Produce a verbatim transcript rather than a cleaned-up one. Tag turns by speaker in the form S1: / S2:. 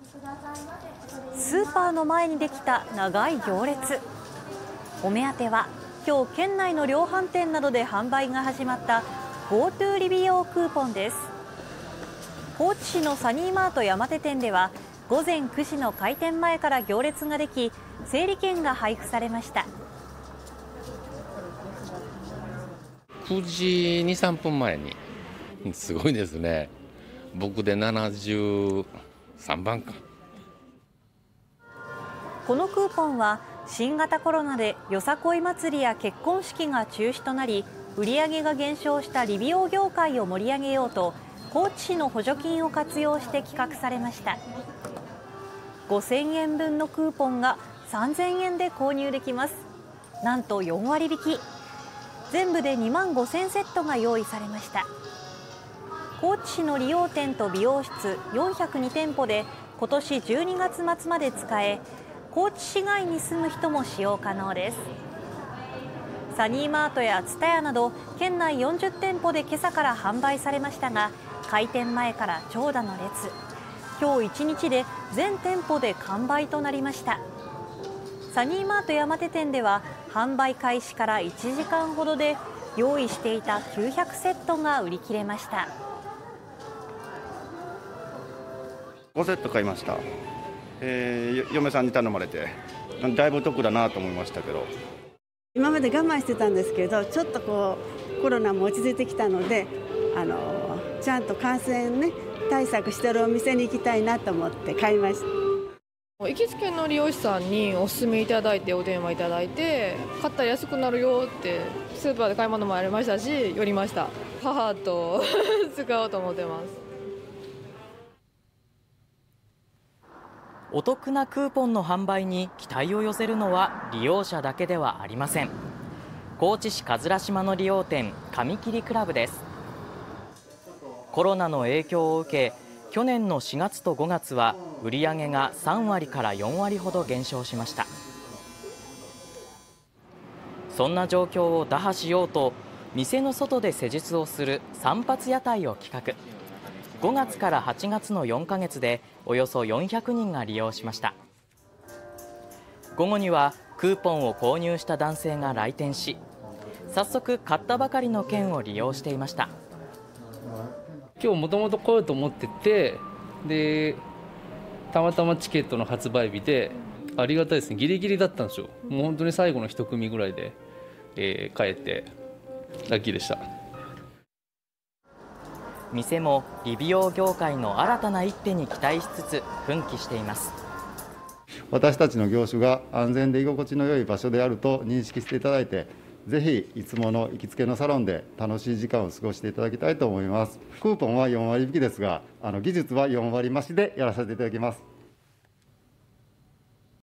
S1: スーパーの前にできた長い行列。お目当ては今日県内の量販店などで販売が始まった GoTo リビオクーポンです。高知市のサニーマート山手店では午前くじの開店前から行列ができ、整理券が配布されました。
S2: くじに、さんぷんまえに。すごいですね。僕でななじゅうさんばんか。
S1: このクーポンは新型コロナでよさこい祭りや結婚式が中止となり、売り上げが減少した理美容業界を盛り上げようと、高知市の補助金を活用して企画されました。ごせんえんぶんのクーポンがさんぜんえんで購入できます。なんとよんわり引き。全部でにまんごせんセットが用意されました。高知市の理容店と美容室よんひゃくにてんぽで今年じゅうにがつまつまで使え、高知市外に住む人も使用可能です。サニーマートやツタヤなど県内よんじゅってんぽで今朝から販売されましたが、開店前から長蛇の列。今日いちにちで全店舗で完売となりました。サニーマート山手店では販売開始からいちじかんほどで用意していたきゅうひゃくセットが売り切れました。
S3: ごセット買いました。えー、嫁さんに頼まれてだいぶ得だなと思いましたけど、
S4: 今まで我慢してたんですけど、ちょっとこうコロナも落ち着いてきたので、あのちゃんと感染、ね、対策してるお店に行きたいなと思って買いました。
S5: 行きつけの理容師さんにお勧めいただいてお電話いただいて、買ったら安くなるよってスーパーで買い物もありましたし、寄りました。母と使おうと思ってます。
S6: お得なクーポンの販売に期待を寄せるのは利用者だけではありません。高知市葛島の理容店髪切りクラブです。コロナの影響を受け、去年のしがつとごがつは売り上げがさんわりからよんわりほど減少しました。そんな状況を打破しようと、店の外で施術をする散髪屋台を企画。ごがつからはちがつのよんかげつでおよそよんひゃくにんが利用しました。午後にはクーポンを購入した男性が来店し、早速買ったばかりの券を利用していました。
S7: 今日もともと来ようと思ってて、でたまたまチケットの発売日で、ありがたいですね、ギリギリだったんですよ。もう本当に最後の一組ぐらいで、えー、帰ってラッキーでした。
S6: 店も理美容業界の新たな一手に期待しつつ奮起しています。
S3: 私たちの業種が安全で居心地の良い場所であると認識していただいて、ぜひいつもの行きつけのサロンで楽しい時間を過ごしていただきたいと思います。クーポンはよんわり引きですが、あの技術はよんわり増しでやらせていただきます。